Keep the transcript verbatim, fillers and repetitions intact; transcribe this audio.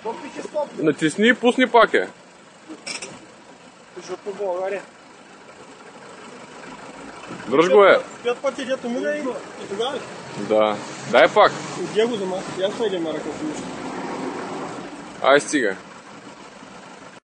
Натисни и пусни пак е. Защото по България. Дръж го е. Пет пъти дето мина и тогава ли? Да. Дай пак. Где го взема? Ясно или ме ръка? Ай стига.